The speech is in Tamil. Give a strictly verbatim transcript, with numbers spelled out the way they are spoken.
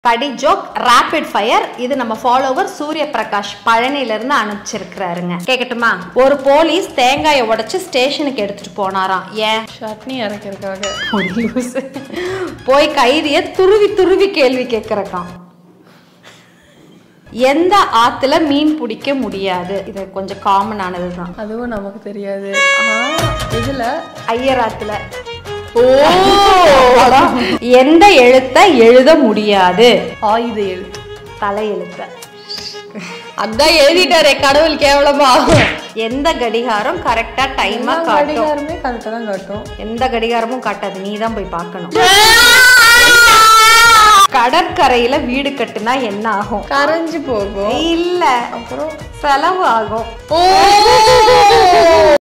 கடி ஜோக் ரேபிட் ஃபயர். இது நம்ம ஃபாலோவர் சூரிய பிரகாஷ் பழனில இருந்து அனுப்பிச்சிருக்கிறாருங்க. கேட்கட்டுமா? ஒரு போலீஸ் தேங்காயை உடைச்சு ஸ்டேஷனுக்கு எடுத்துட்டு போனாராம். ஏன்? சட்னி அரைக்கிறதுக்காக. போய் கைதிய துருவி துருவி கேள்வி கேட்கறக்காம். எந்த ஆத்துல மீன் பிடிக்க முடியாது? இது கொஞ்சம் காமனானதுதான். அதுவும் நமக்கு தெரியாது. இதுல ஐயர் ஆத்துல. ஓ, எந்த எழுத்த எழுத முடியாது? ஆயுத எழுத்து. தலை எழுத்த. அதான் எழுதிட்டாரே கடவுள் கேவலமா. எந்த கடிகாரம் கரெக்டா டைமா காட்டும்? கடிகாரமே கரெக்டா தான் காட்டும். எந்த கடிகாரமும் காட்டாது, நீ தான் போய் பார்க்கணும். கடற்கரையில வீடு கட்டுனா என்ன ஆகும்? கரைஞ்சு போகும். இல்ல, அப்புறம் செலவு ஆகும்.